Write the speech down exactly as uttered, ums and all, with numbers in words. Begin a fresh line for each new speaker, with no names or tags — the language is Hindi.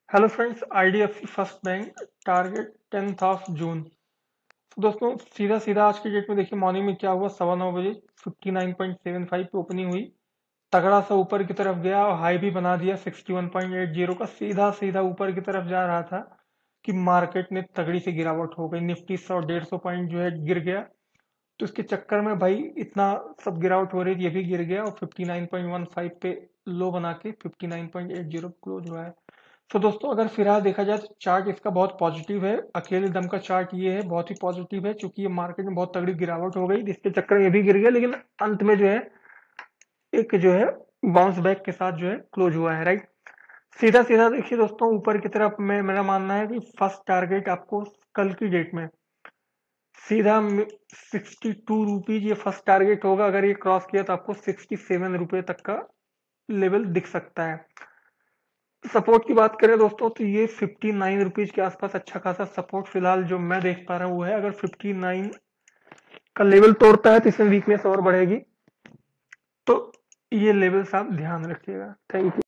Hello friends, IDFC first bank target tenth of June. तो दोस्तों सीधा सीधा आज की डेट में देखिए मॉर्निंग में क्या हुआ। सवा नौ बजे fifty nine point seven five पे ओपनिंग हुई, तगड़ा सा ऊपर की तरफ गया और हाई भी बना दिया sixty one point eight zero का। सीधा सीधा ऊपर की तरफ जा रहा था कि मार्केट में तगड़ी सी गिरावट हो गई। निफ्टी सौ डेढ़ सौ पॉइंट जो है गिर गया। तो इसके चक्कर में भाई इतना सब गिरावट हो रही थी, ये भी गिर गया और fifty nine point one five पे लो बना के fifty nine point eight zero close हुआ है। तो दोस्तों अगर फिलहाल देखा जाए तो चार्ट इसका बहुत पॉजिटिव है। अकेले दम का चार्ट ये है, बहुत ही पॉजिटिव है, क्योंकि ये मार्केट में बहुत तगड़ी गिरावट हो गई जिसके चक्कर में ये भी गिर गया, लेकिन अंत में जो है एक जो है बाउंस बैक के साथ जो है क्लोज हुआ है। राइट, सीधा सीधा देखिए दोस्तों ऊपर की तरफ में मेरा मानना है कि फर्स्ट टारगेट आपको कल की डेट में सीधा सिक्सटी टू रुपीज ये फर्स्ट टारगेट होगा। अगर ये क्रॉस किया तो आपको सिक्सटी सेवन रुपये तक का लेवल दिख सकता है। सपोर्ट की बात करें दोस्तों तो ये फिफ्टी नाइन रुपीज के आसपास अच्छा खासा सपोर्ट फिलहाल जो मैं देख पा रहा हूँ वो है। अगर फिफ्टी नाइन का लेवल तोड़ता है तो इसमें वीकनेस और बढ़ेगी, तो ये लेवल्स आप ध्यान रखिएगा। Thank you.